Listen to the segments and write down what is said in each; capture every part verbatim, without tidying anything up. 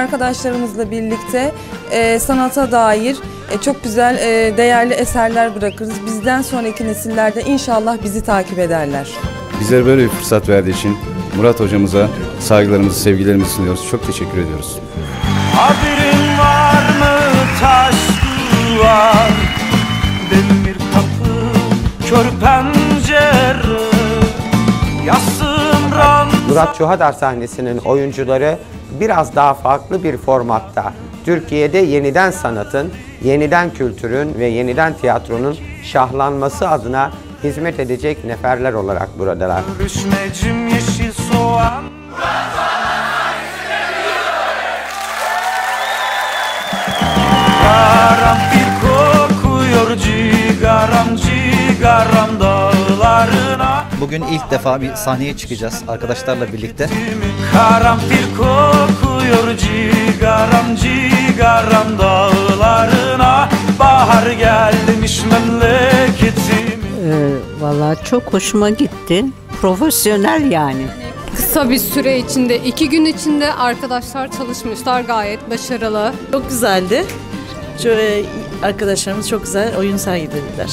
arkadaşlarımızla birlikte e, sanata dair e, çok güzel, e, değerli eserler bırakırız. Bizden sonraki nesillerde inşallah bizi takip ederler. Bizlere böyle bir fırsat verdiği için Murat hocamıza saygılarımızı, sevgilerimizi sunuyoruz. Çok teşekkür ediyoruz. Haberin var mı taş duvar, demir kapı, kör pencere, yasım ran... Murat Çuhadar sahnesinin oyuncuları biraz daha farklı bir formatta Türkiye'de yeniden sanatın, yeniden kültürün ve yeniden tiyatronun şahlanması adına hizmet edecek neferler olarak buradalar. Görüşmecim yeşil soğan. Karanfil kokuyor cigaram cigaram dağlarına. Bugün ilk defa bir sahneye çıkacağız arkadaşlarla birlikte. Karanfil kokuyor cigaram cigaram dağlarına. Bahar gelmiş memleketim. Ee, vallahi çok hoşuma gitti. Profesyonel yani. Kısa bir süre içinde, iki gün içinde arkadaşlar çalışmışlar, gayet başarılı. Çok güzeldi. Şöyle arkadaşlarımız çok güzel oyun sergilediler.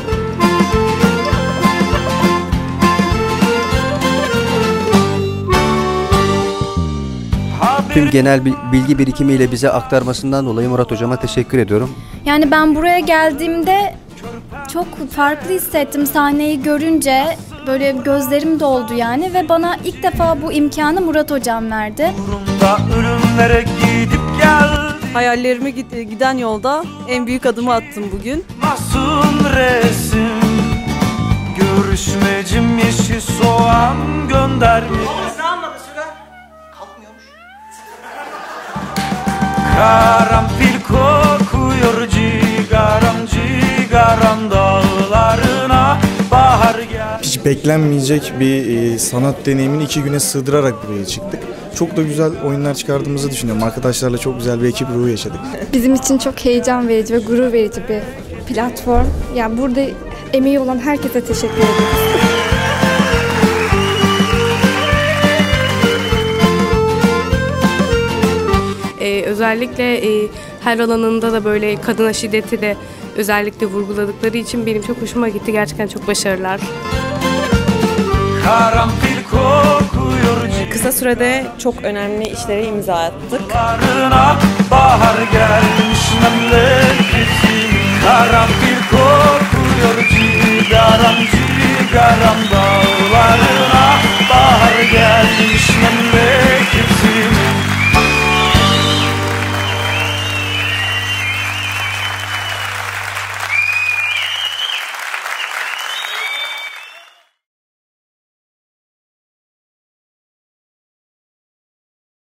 Tüm genel bilgi birikimiyle bize aktarmasından dolayı Murat hocama teşekkür ediyorum. Yani ben buraya geldiğimde çok farklı hissettim sahneyi görünce. Böyle gözlerim doldu yani ve bana ilk defa bu imkanı Murat hocam verdi. Ölümlere gidip gel. Hayallerime giden yolda en büyük adımı attım bugün. Masum resim, görüşmecim yeşil soğan göndermiş. Karanfil kokuyor cigaram cigaram dağlarına. Bahar gel. Hiç beklenmeyecek bir e, sanat deneyimini iki güne sığdırarak buraya çıktık. Çok da güzel oyunlar çıkardığımızı düşünüyorum. Arkadaşlarla çok güzel bir ekip ruhu yaşadık. Bizim için çok heyecan verici ve gurur verici bir platform. Yani burada emeği olan herkese teşekkür ederiz. Ee, özellikle e, her alanında da böyle kadına şiddeti de özellikle vurguladıkları için benim çok hoşuma gitti. Gerçekten çok başarılılar. Karanfil kokuyor. Kısa sürede çok önemli işlere imza attık. Bahar gelmiş memleketim. Karanfil kokuyor cigaram cigaram.